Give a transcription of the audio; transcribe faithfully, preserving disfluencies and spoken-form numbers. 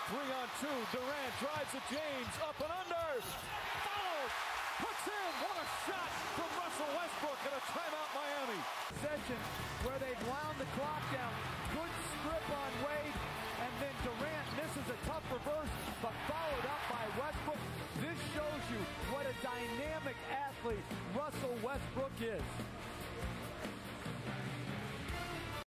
three on two. Durant drives at James, up and under. Fouled. Puts in. What a shot from Russell Westbrook, and a timeout Miami. Session where they've wound the clock down. Good strip on Wade, and then Durant misses a tough reverse, but followed up by Westbrook. This shows you what a dynamic athlete Russell Westbrook is.